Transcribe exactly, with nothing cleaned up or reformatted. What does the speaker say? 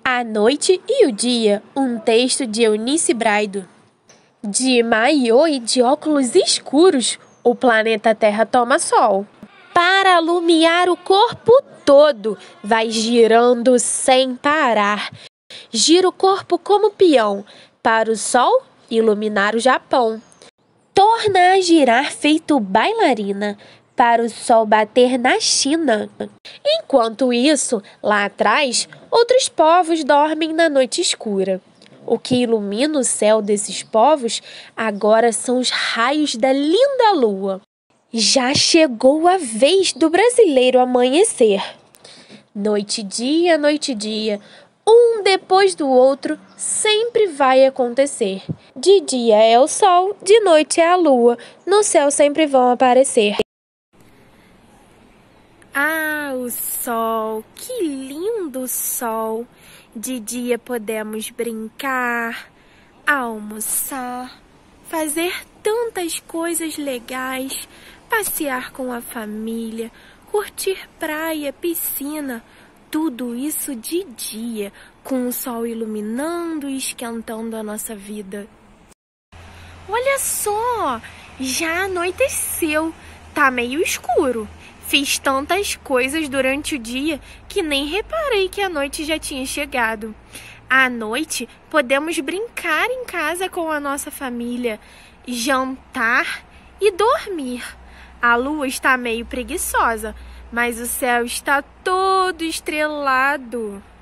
A Noite e o Dia, um texto de Eunice Braido. De maiô e de óculos escuros, o planeta Terra toma sol. Para alumiar o corpo todo, vai girando sem parar. Gira o corpo como peão, para o sol iluminar o Japão. Torna a girar feito bailarina, para o sol bater na China. Enquanto isso, lá atrás, outros povos dormem na noite escura. O que ilumina o céu desses povos agora são os raios da linda lua. Já chegou a vez do brasileiro amanhecer. Noite e dia, noite e dia, um depois do outro, sempre vai acontecer. De dia é o sol, de noite é a lua, no céu sempre vão aparecer. Ah, o sol, que lindo sol! De dia podemos brincar, almoçar, fazer tantas coisas legais, passear com a família, curtir praia, piscina, tudo isso de dia, com o sol iluminando e esquentando a nossa vida. Olha só, já anoiteceu, tá meio escuro. Fiz tantas coisas durante o dia que nem reparei que a noite já tinha chegado. À noite, podemos brincar em casa com a nossa família, jantar e dormir. A lua está meio preguiçosa, mas o céu está todo estrelado.